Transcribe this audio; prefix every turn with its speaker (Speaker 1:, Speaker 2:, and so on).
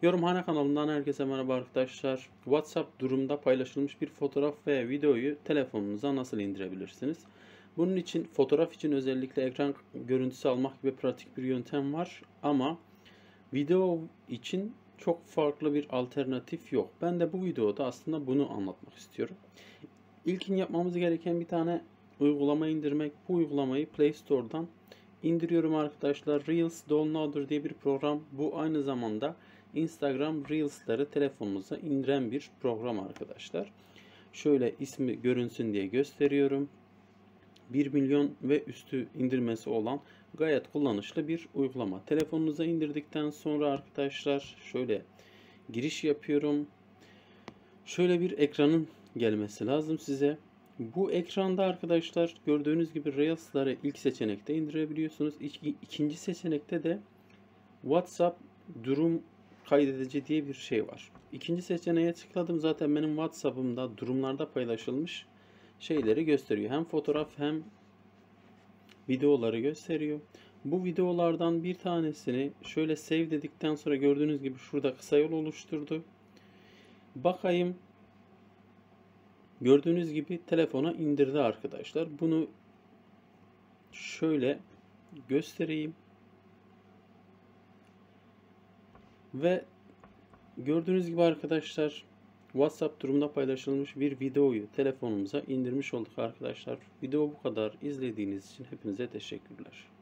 Speaker 1: Yorumhane kanalından herkese merhaba arkadaşlar. WhatsApp durumda paylaşılmış bir fotoğraf veya videoyu telefonunuza nasıl indirebilirsiniz? Bunun için fotoğraf için özellikle ekran görüntüsü almak gibi pratik bir yöntem var ama video için çok farklı bir alternatif yok. Ben de bu videoda aslında bunu anlatmak istiyorum. İlkin yapmamız gereken bir tane uygulama indirmek. Bu uygulamayı Play Store'dan indiriyorum arkadaşlar. Reels Downloader diye bir program. Bu aynı zamanda Instagram Reels'ları telefonunuza indiren bir program arkadaşlar. Şöyle ismi görünsün diye gösteriyorum. 1 milyon ve üstü indirmesi olan gayet kullanışlı bir uygulama. Telefonunuza indirdikten sonra arkadaşlar şöyle giriş yapıyorum. Şöyle bir ekranın gelmesi lazım size. Bu ekranda arkadaşlar gördüğünüz gibi Reels'ları ilk seçenekte indirebiliyorsunuz. İkinci seçenekte de WhatsApp durum kaydedici diye bir şey var. İkinci seçeneğe tıkladım. Zaten benim WhatsApp'ımda durumlarda paylaşılmış şeyleri gösteriyor. Hem fotoğraf hem videoları gösteriyor. Bu videolardan bir tanesini şöyle save dedikten sonra gördüğünüz gibi şurada kısa yol oluşturdu. Bakayım. Gördüğünüz gibi telefona indirdi arkadaşlar. Bunu şöyle göstereyim. Ve gördüğünüz gibi arkadaşlar WhatsApp durumda paylaşılmış bir videoyu telefonumuza indirmiş olduk arkadaşlar. Video bu kadar. İzlediğiniz için hepinize teşekkürler.